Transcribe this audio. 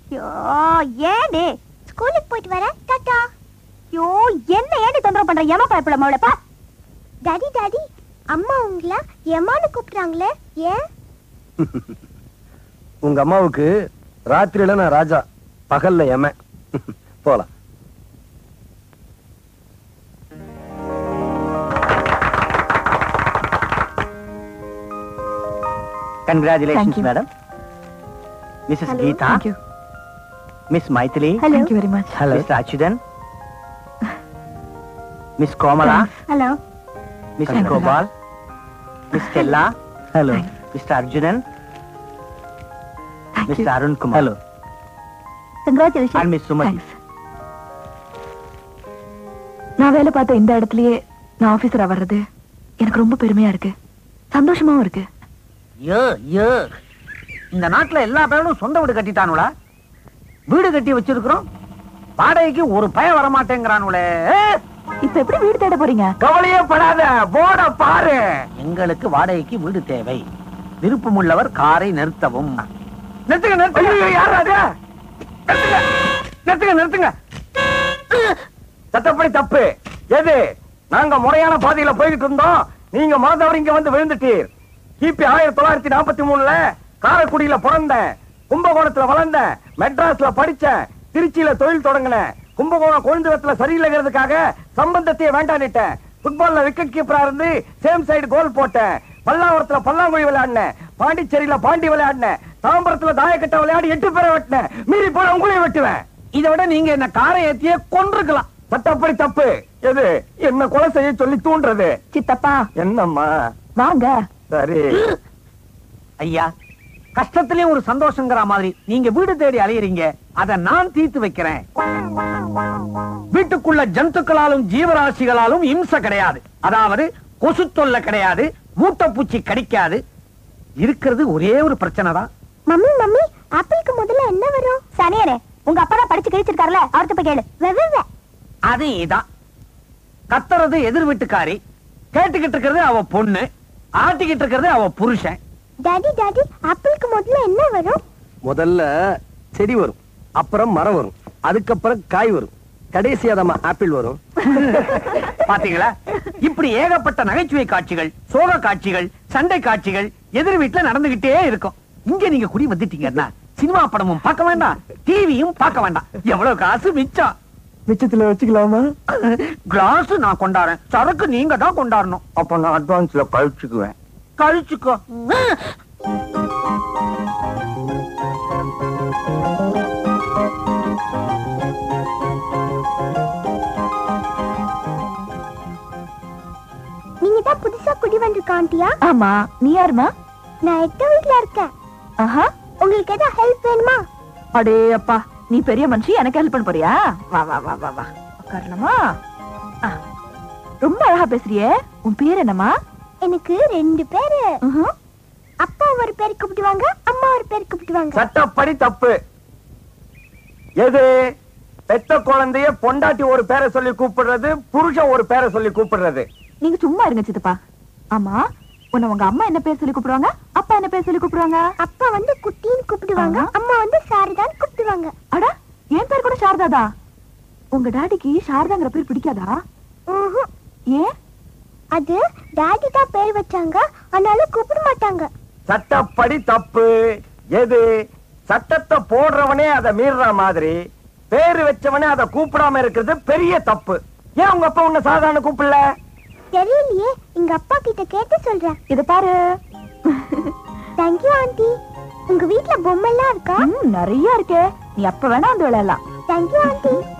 ஏடி ஸ்கூலுக்கு போயிட்டு வர டாடா. யோ என்ன ஏடி தொந்தரவு பண்ற ஏமா பயப்பட மாவளப்பா. டாடி டாடி அம்மா உங்கள ஏமான்னு கூப்பிடுறாங்களே ஏன்? உங்க அம்மாவுக்கு ராத்திரியில நான் ராஜா, பகல்ல ஏம. போலாம். Congratulations, madam. Mrs. Hello. Geeta. Thank you. Miss Maithili. Hello. Thank you very much. Hello. Mr. Achudan. Miss Komala. Hello. Mr. Thanks. Gopal. Miss Stella. Hello. Thanks. Mr. Arjunan. Thank Mr. you. Arun Kumar. Hello. Congratulation. And Miss Sumati. Thanks. நான் வேலை பார்த்த இந்த இடத்துலயே நான் ஆபீசரா வர்றது எனக்கு ரொம்ப பெருமையா இருக்கு, சந்தோஷமாவும் இருக்கு. இந்த நாட்டுல எல்லா பேரும் சொந்த வீடு கட்டிட்டானுல, வீடு கட்டி வச்சிருக்கிறோம், வாடகைக்கு ஒரு பய வர மாட்டேங்கிறானுல. இப்ப எப்படி வீடு தேட போறீங்க? கவலையே படாத, போட பாரு. எங்களுக்கு வாடகைக்கு வீடு தேவை, விருப்பமுள்ளவர் காரை நிறுத்தவும். நிறுத்துங்க நிறுத்துங்க. யாராவது நிறுத்துங்க நிறுத்துங்க. சட்டப்படி தப்பு. எது? நாங்க முறையான பாதையில போய்கிட்டு இருந்தோம், நீங்க மறந்தவர் இங்க வந்து விழுந்துட்டீர். கிபி 1943 காரைக்குடியில பிறந்தேன், கும்பகோணத்துல வளர்ந்தேன், மெட்ராஸ்ல படிச்சேன், திருச்சியில தொழில் தொடங்கினேன், கும்பகோணம் கொழுந்துவத்துல சரியில்லைங்கிறதுக்காக சம்பந்தத்தையே வேண்டான்னுட்டேன். ஃபுட்பால்ல விக்கெட் கீப்பரா இருந்து சேம் சைடு கோல் போட்டேன், பல்லாவரத்துல பல்லாங்குழி விளையாடினேன், பாண்டிச்சேரியில பாண்டி விளையாடினேன், தாம்பரத்துல தாயக்கட்ட விளையாடி 8 பேரை வெட்டினேன், மீறி போன உங்களையும் வெட்டுவேன். இதை விட நீங்க என்ன காரை ஏத்தியே கொன்றுக்கலாம். சட்டப்படி தப்பு. எது? என்ன கொலை செய்ய சொல்லி தூண்டுறது. சித்தப்பா என்னம்மா? வாங்க. சரி ஐயா, கஷ்டத்திலயும் ஒரு சந்தோஷங்கிற மாதிரி நீங்க வீடு தேடி அலையறீங்க, அத நான் தீர்த்து வைக்கிறேன். வீட்டுக்குள்ள ஜந்துக்களாலும் ஜீவராசிகளாலும் இம்சை கிடையாது, அதாவது கொசு தொல்லை கிடையாது, மூட்டைப்பூச்சி கடிக்காது. இருக்கிறது ஒரே ஒரு பிரச்சனை தான். மம்மி மம்மி ஆப்பிளுக்கு முதல்ல என்ன வரும்? சனியனே, உங்க அப்பா தான் படிச்சு கிழிச்சிருக்காருல, அவர்கிட்ட போய் கேளு. அது இதான். கத்துறது எதிர் வீட்டுக்காரி, கேட்டுக்கிட்டு இருக்கிறது அவ பொண்ணு, ஆட்டிக்கிட்டு இருக்கிறது அவ புருஷன். டாடி டாடி ஆப்பிளுக்கு முதல்ல என்ன வரும்? முதல்ல செடி வரும், அப்புறம் மரம் வரும், அதுக்கப்புறம் காய் வரும், கடைசியாதமா ஆப்பிள் வரும். பாத்தீங்களா? இப்படி ஏகப்பட்ட நகைச்சுவை காட்சிகள், சோக காட்சிகள், சண்டை காட்சிகள் எதிர் வீட்டுல நடந்துகிட்டே இருக்கும். இங்க நீங்க குடி வந்துட்டீங்கன்னா சினிமா படமும் பார்க்க வேண்டாம், டிவியும் பார்க்க வேண்டாம். எவ்வளவு காசு மிச்சம். மிச்சத்துல வச்சுக்கலாமா? கிளாஸ் நான் கொண்டாடுறேன், சரக்கு நீங்க தான் கொண்டாடணும். அப்ப நான் அட்வான்ஸ்ல கழிச்சுக்குவேன். கழிச்சுக்கோ. நீங்க தான் புதுசா குடி வந்திருக்க ஆண்டியா? ஆமா, நீ யாருமா? நான் 8 வீட்ல இருக்கேன். ஆஹா, உங்களுக்கு ஏதாவது ஹெல்ப் வேணுமா? அடே அப்பா, நீ பெரிய மனுஷி, எனக்கு ஹெல்ப் பண்ண போறியா? வா வா வா வா வா, உட்காரலாமா? ரொம்ப அழகா பேசுறியே, உன் பேர் என்னம்மா? எனக்கு 2 பேரு. அப்பா ஒரு பேர் கூப்பிடுவாங்க, அம்மா ஒரு பேர் கூப்பிடுவாங்க. சட்டப்படி தப்பு. எது? பெத்த குழந்தைய பொண்டாட்டி ஒரு பேரை சொல்லி கூப்பிடுறது, புருஷன் ஒரு பேரை சொல்லி கூப்பிடுறது. நீங்க சும்மா இருங்க சித்தப்பா. ஆமா, உன்னை உங்க அம்மா என்ன பேர் சொல்லி கூப்பிடுவாங்க, அப்பா என்ன பேர் சொல்லி கூப்பிடுவாங்க? அப்பா வந்து குட்டின்னு கூப்பிடுவாங்க, அம்மா வந்து சாரதான்னு கூப்பிடுவாங்க. அட, என் பேர் கூட சாரதாதா? உங்க டாடிக்கு சாரதாங்கிற பேர் பிடிக்காதா? ஏன்? அது டாடி தான் பேர் வச்சாங்க, அதனால கூப்பிட மாட்டாங்க. சட்டப்படி தப்பு. எது? சட்டத்தை போடுறவனே அதை மீறுற மாதிரி பேரு வச்சவனே அதை கூப்பிடாம இருக்கிறது பெரிய தப்பு. ஏன் உங்க அப்பா உன்னை சாதாரண கூப்பிடல? தெரியலையே, எங்க அப்பா கிட்ட கேட்டு சொல்றேன். இத பாரு. Thank you aunty. உங்க வீட்ல பொம்மை எல்லாம் இருக்கா? நிறைய இருக்கே, நீ அப்ப வேணா வந்து விளையாடலாம். Thank you aunty.